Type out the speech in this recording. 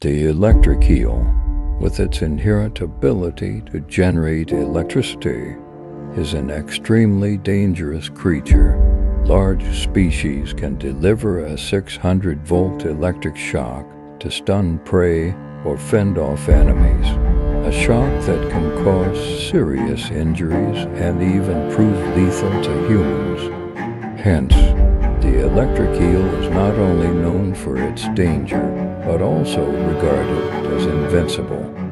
The electric eel, with its inherent ability to generate electricity, is an extremely dangerous creature. Large species can deliver a 600-volt electric shock to stun prey or fend off enemies, a shock that can cause serious injuries and even prove lethal to humans. Hence, the electric eel is not only known for its danger, but also regarded as invincible.